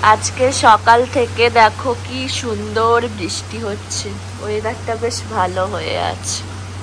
আজকে সকাল থেকে দেখো কি সুন্দর বৃষ্টি হচ্ছে, ওয়েদারটা বেশ ভালো হয়ে আছে।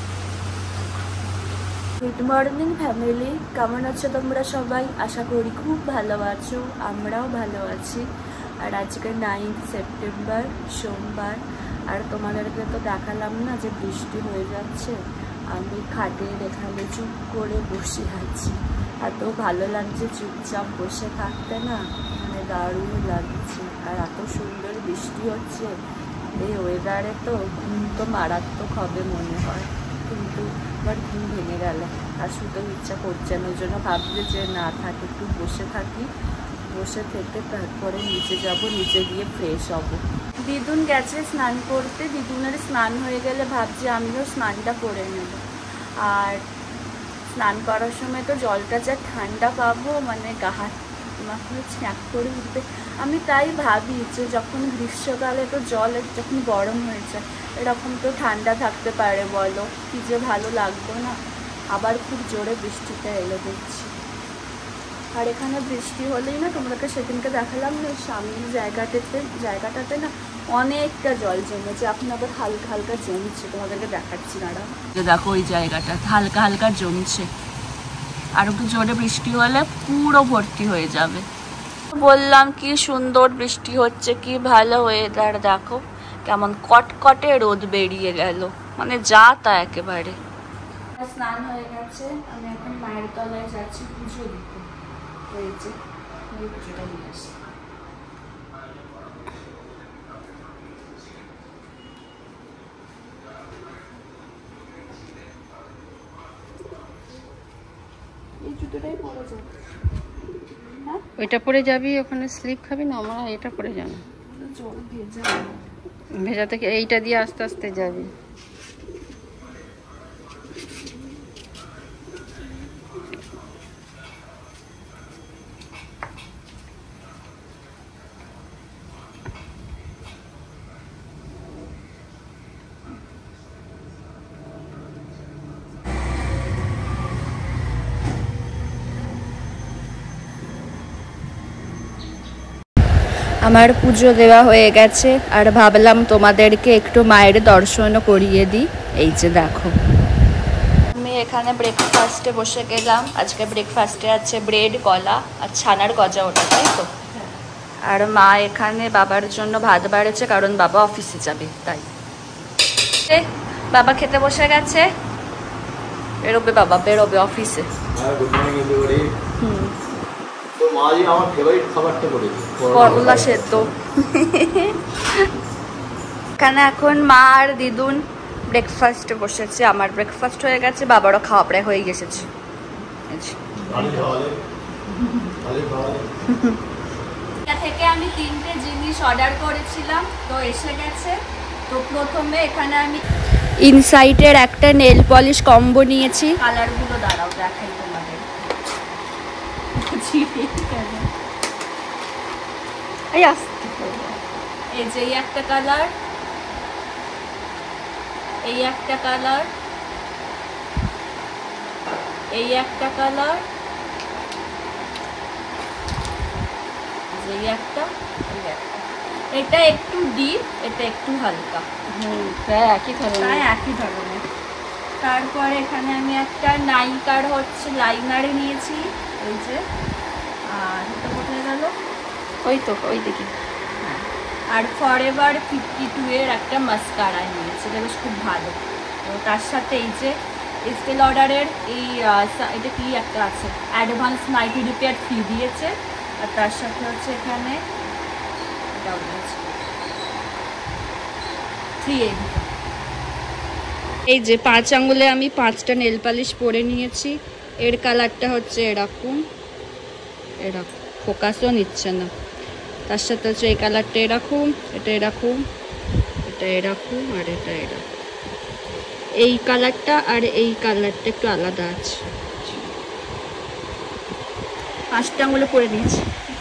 গুড মর্নিং ফ্যামিলি, কেমন আছো তোমরা সবাই? আশা করি খুব ভালো আছো, আমরাও ভালো আছি। আর আজকে 9 সেপ্টেম্বর সোমবার। আর তোমাদেরকে তো দেখালাম না যে বৃষ্টি হয়ে যাচ্ছে। আমি খাটে এখানে চুপ করে বসে আছি, এত ভালো লাগছে চুপচাপ বসে থাকতে, না মানে দারুণ লাগছে। আর এত সুন্দর বৃষ্টি হচ্ছে, এই ওয়েদারে তো ঘুম তো মারাত্মক হবে মনে হয়, কিন্তু আবার ঘুম ভেঙে গেল আর শুতে ইচ্ছা করছে না। ওই জন্য ভাবছি যে না থাকে, একটু বসে থাকি, বসে থেকে তারপরে নিচে যাব, নিচে গিয়ে ফ্রেশ হব। দিদুন গেছে স্নান করতে, দিদুনের স্নান হয়ে গেলে ভাবছি আমিও স্নানটা করে নেব। আর স্নান করার সময় তো জলটা যা ঠান্ডা পাবো, মানে গা হাত মাথায় ছ্যাঁক করে উঠবে। আমি তাই ভাবি যে যখন গ্রীষ্মকালে তো জল যখন গরম হয়ে যায়, এরকম তো ঠান্ডা থাকতে পারে, বলো কি যে ভালো লাগবে না। আবার খুব জোরে বৃষ্টিটা এলো দেখছি। আর এখানে বৃষ্টি হলেই না, তোমাদেরকে সেদিনকে দেখালাম না, সামনের জায়গাটাতে না অনেকটা জল জমেছে, এখন আবার হালকা হালকা জমছে, তোমাদেরকে দেখাচ্ছি না। দেখো ওই জায়গাটা হালকা হালকা জমছে, আর একটু জোরে বৃষ্টি হলে পুরো ভর্তি হয়ে যাবে। বললাম কি সুন্দর বৃষ্টি হচ্ছে, কি ভালো ওয়েদার। দেখো কেমন কটকটে রোদ বেরিয়ে গেল, মানে যা তা একেবারে। স্নান হয়ে গেছে, আমি এখন মায়ের তলায় যাচ্ছি পুজো দিতে। হয়েছে পুজোটা নিয়ে আসি। এই জুতোটাই পরে যাবে, ওইটা পরে যাবি, ওখানে স্লিপ খাবি না? আমরা এটা পরে যাবো, জল ভেজা ভেজা থেকে এইটা দিয়ে আস্তে আস্তে যাবি। আমার পুজো দেওয়া হয়ে গেছে, আর ভাবলাম তোমাদেরকে একটু মায়ের দর্শনও করিয়ে দিই। এই যে দেখো, আমি এখানে ব্রেকফাস্টে বসে গেলাম। আজকে ব্রেকফাস্টে আছে ব্রেড, কলা আর ছানার গজা, ওটা তাই তো। আর মা এখানে বাবার জন্য ভাত বাড়েছে, কারণ বাবা অফিসে যাবে তাই। বাবা খেতে বসে গেছে, বেরোবে বাবা, বেরোবে অফিসে। করলা সেদ্ধ। এখানে এখন মা আর দিদুন ব্রেকফাস্টে বসেছে, আমার ব্রেকফাস্ট হয়ে গেছে, বাবারও খাওয়া প্রায় হয়ে গেছে। থেকে আমি 3টে জিনিস অর্ডার করেছিলাম, তো এসে গেছে। তো প্রথমে এখানে আমি ইনসাইটের একটা নেল পলিশ কম্বো নিয়েছি। কালারগুলো দাঁড়াও দেখাই তোমাদের। এই যে এই একটা কালার, এই একটা কালার, এই একটা কালার, এই একটা, এটা একটু ডিপ, এটা একটু হালকা, প্রায় একই ধরনের। তারপরে এখানে আমি একটা নাইকার হচ্ছে লাইনারে নিয়েছি, এই যে। আর এটা কোথায় গেল? ওই তো ওই দিকে। আর ফরএভার 52 এর একটা মাস্কারা নিয়েছি, এটা বেশ খুব ভালো। তো তার সাথে এই যে স্টিল অর্ডারের এই এটা কি একটা আছে, অ্যাডভান্স নাইটি রিপেয়ার ফ্রি দিয়েছে। আর তার সাথে হচ্ছে এখানে এটাও দিয়েছে ফ্রি। এই যে 5 আঙ্গুলে আমি 5টা নেল পালিশ পরে নিয়েছি। এর কালারটা হচ্ছে এরকম, এরকম ফোকাসও নিচ্ছে না। তার সাথে হচ্ছে এই কালারটা এরকম, এটা এরকম, এটা এরকম, আর এটা এরকম। এই কালারটা আর এই কালারটা একটু আলাদা আছে। 5টা আঙুলে পরে নিয়েছি।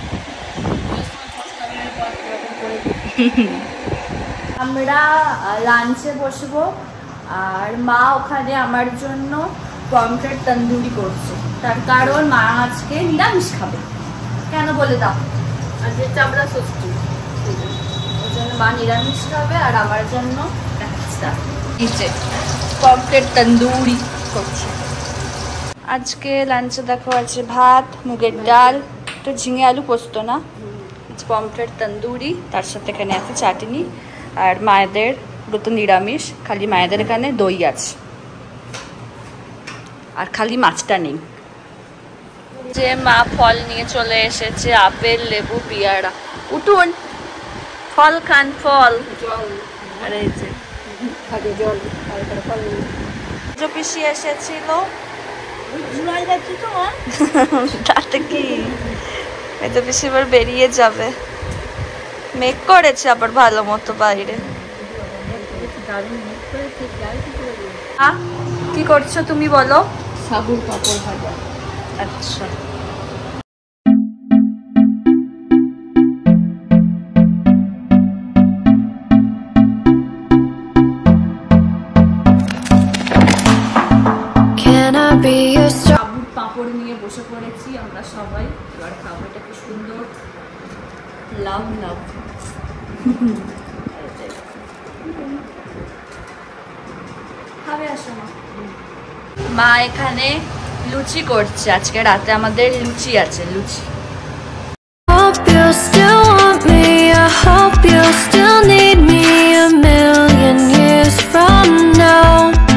আমরা লাঞ্চে বসবো, আর মা ওখানে আমার জন্য পমফ্রেট তন্দুরি করছে, তার কারণ মা আজকে নিরামিষ খাবে। কেন বলে দাও? আর যে চামড়া ষষ্ঠী ওর জন্য মা নিরামিষ খাবে আর আমার জন্য নিচে পমফ্রেট তন্দুরি করছে। আজকে লাঞ্চে দেখো আছে ভাত, মুগের ডাল, তো ঝিঙে আলু পোস্ত না, পমফ্রেট তন্দুরি, তার সাথে এখানে আছে চাটনি। আর মায়েদের পুরো তো নিরামিষ, খালি মায়েদের এখানে দই আছে আর খালি মাছটা নেই। যে মা ফল নিয়ে চলে এসেছে, আপেল, লেবু, পেয়ারা। উঠুন, ফল খান, ফল। আরে এই যে পিসি এসেছিল, তাতে কি এত পিসি এবার বেরিয়ে যাবে। মেঘ করেছে আবার ভালো মতো বাইরে। কি করছো তুমি বলো? সাবুর পাপড় ভাজা। আচ্ছা, সাবুর পাপড় নিয়ে বসে পড়েছি আমরা সবাই। এবার খাবো, এটা কি সুন্দর, লাভ লাভ। খাবে আসো মা। এখানে লুচি করছে, আজকে রাতে আমাদের লুচি আছে, লুচি। Hope you still want me, I hope you still need me a million years from now.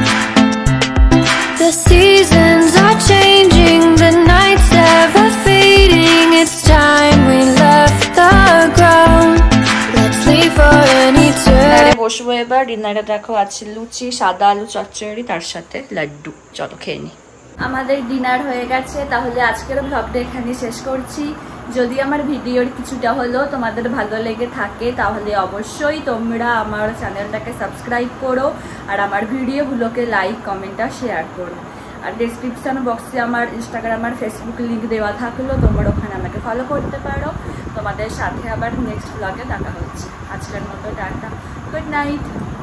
The seasons are changing, the nights ever fading, it's time we left the ground. Let's leave for an eternity. বসবো এবার। ডিনারে দেখো আছে লুচি, সাদা আলু চচ্চড়ি, তার সাথে লাড্ডু। চলো খেয়ে নি। আমাদের ডিনার হয়ে গেছে, তাহলে আজকের ব্লগটা এখানে শেষ করছি। যদি আমার ভিডিওর কিছুটা হলো তোমাদের ভালো লেগে থাকে তাহলে অবশ্যই তোমরা আমার চ্যানেলটাকে সাবস্ক্রাইব করো আর আমার ভিডিওগুলোকে লাইক, কমেন্ট আর শেয়ার করো। আর ডেসক্রিপশন বক্সে আমার ইনস্টাগ্রাম আর ফেসবুক লিঙ্ক দেওয়া থাকলো, তোমরা ওখানে আমাকে ফলো করতে পারো। তোমাদের সাথে আবার নেক্সট ব্লগে দেখা হচ্ছে। আজকের মতো টাটা, গুড নাইট।